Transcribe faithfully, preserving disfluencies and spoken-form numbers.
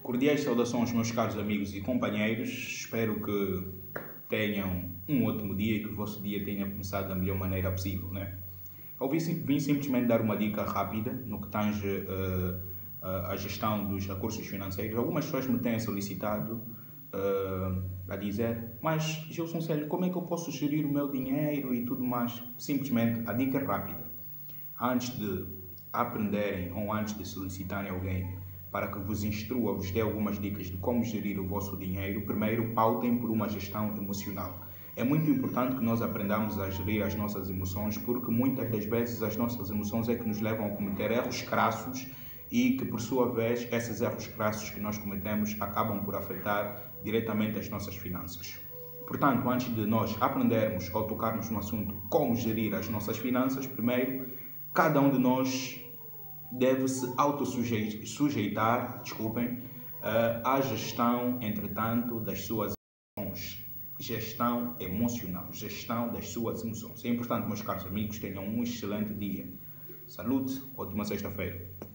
Cordiais saudações, meus caros amigos e companheiros. Espero que tenham um ótimo dia e que o vosso dia tenha começado da melhor maneira possível, né? Eu vim, vim simplesmente dar uma dica rápida no que tange uh, uh, a gestão dos recursos financeiros. Algumas pessoas me têm solicitado uh, a dizer: mas Gilson Célio, como é que eu posso gerir o meu dinheiro e tudo mais? Simplesmente a dica é rápida. Antes de aprenderem ou antes de solicitarem alguém para que vos instrua, vos dê algumas dicas de como gerir o vosso dinheiro, primeiro pautem por uma gestão emocional. É muito importante que nós aprendamos a gerir as nossas emoções, porque muitas das vezes as nossas emoções é que nos levam a cometer erros crassos e que, por sua vez, esses erros crassos que nós cometemos acabam por afetar diretamente as nossas finanças. Portanto, antes de nós aprendermos ou tocarmos no assunto como gerir as nossas finanças, primeiro, cada um de nós deve-se autossujeitar, desculpem, à gestão, entretanto, das suas emoções. Gestão emocional, gestão das suas emoções. É importante, meus caros amigos, tenham um excelente dia. Saúde, ótima sexta-feira.